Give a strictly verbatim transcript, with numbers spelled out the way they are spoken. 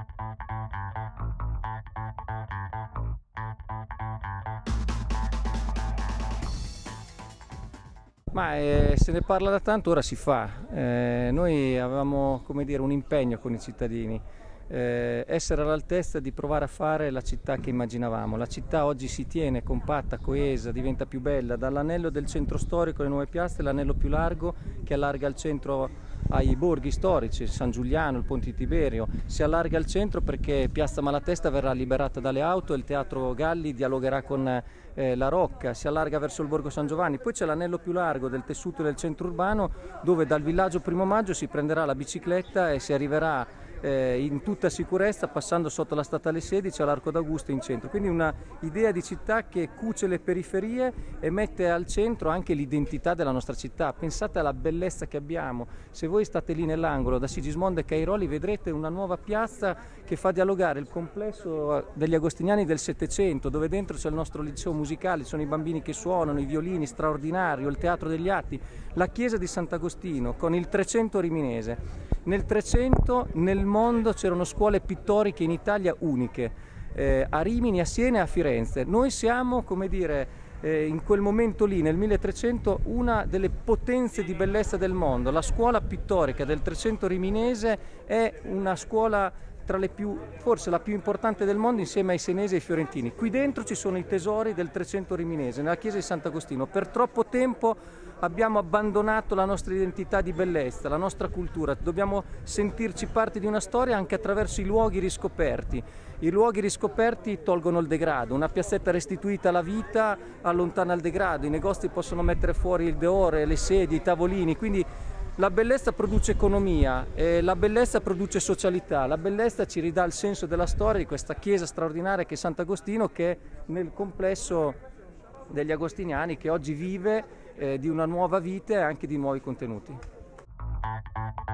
Ma eh, se ne parla da tanto, ora si fa. Eh, noi avevamo, come dire, un impegno con i cittadini, eh, essere all'altezza di provare a fare la città che immaginavamo. La città oggi si tiene compatta, coesa, diventa più bella, dall'anello del centro storico, le nuove piazze, l'anello più largo che allarga il centro ai borghi storici, San Giuliano, il Ponte di Tiberio, si allarga al centro perché Piazza Malatesta verrà liberata dalle auto e il Teatro Galli dialogherà con eh, la Rocca, si allarga verso il Borgo San Giovanni, poi c'è l'anello più largo del tessuto del centro urbano dove dal villaggio Primo Maggio si prenderà la bicicletta e si arriverà eh, in tutta sicurezza passando sotto la Statale sedici all'Arco d'Augusto in centro, quindi una idea di città che cuce le periferie e mette al centro anche l'identità della nostra città. Pensate alla bellezza che abbiamo, se voi state lì nell'angolo da Sigismondo e Cairoli vedrete una nuova piazza che fa dialogare il complesso degli agostiniani del Settecento, dove dentro c'è il nostro liceo musicale, ci sono i bambini che suonano, i violini, straordinario, il teatro degli atti, la chiesa di Sant'Agostino con il Trecento riminese. Nel Trecento nel mondo c'erano scuole pittoriche in Italia uniche, eh, a Rimini, a Siena e a Firenze. Noi siamo, come dire, eh, in quel momento lì, nel milletrecento, una delle potenze di bellezza del mondo. La scuola pittorica del Trecento riminese è una scuola tra le più, forse la più importante del mondo insieme ai senesi e ai fiorentini. Qui dentro ci sono i tesori del Trecento riminese, nella chiesa di Sant'Agostino. Per troppo tempo abbiamo abbandonato la nostra identità di bellezza, la nostra cultura. Dobbiamo sentirci parte di una storia anche attraverso i luoghi riscoperti. I luoghi riscoperti tolgono il degrado. Una piazzetta restituita alla vita allontana il degrado. I negozi possono mettere fuori il deore, le sedie, i tavolini. Quindi la bellezza produce economia, e la bellezza produce socialità, la bellezza ci ridà il senso della storia di questa chiesa straordinaria che è Sant'Agostino, che nel complesso degli agostiniani, che oggi vive eh, di una nuova vita e anche di nuovi contenuti.